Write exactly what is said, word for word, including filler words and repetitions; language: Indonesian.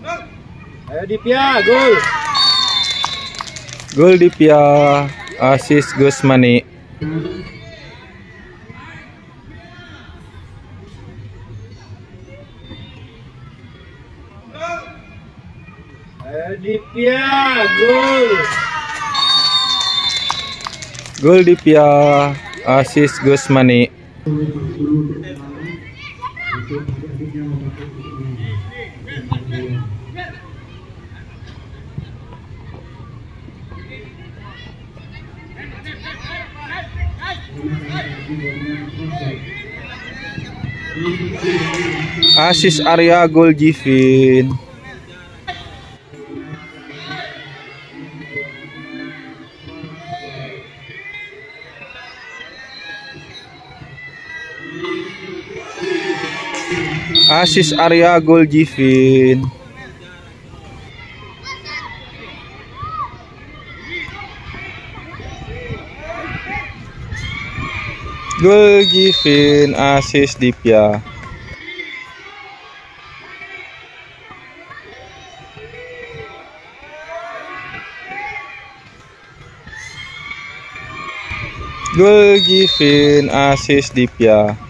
Ayo Dipya, gol. Gol Dipya, asis Gusmani. Ayo Dipya, gol. Gol Dipya, asis Gusmani. Asis Arya, gol Jivin. Asis Arya, gol Jivin. Gol Jivin, asis Dipya. Gol Jivin, asis Dipya.